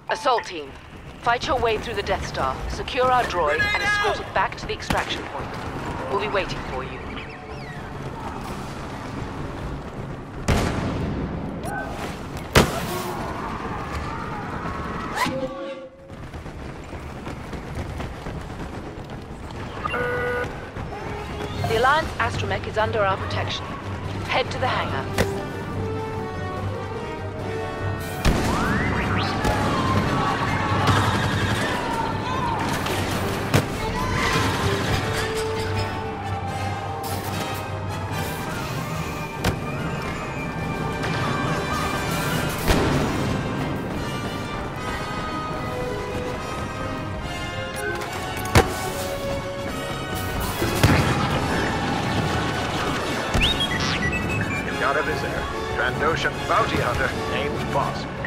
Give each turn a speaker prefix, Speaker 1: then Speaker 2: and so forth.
Speaker 1: Assault team, fight your way through the Death Star, secure our droid, and escort it back to the extraction point. We'll be waiting for you. The Alliance astromech is under our protection. Head to the hangar.
Speaker 2: Got a visitor. Trandoshan bounty hunter named Bosk.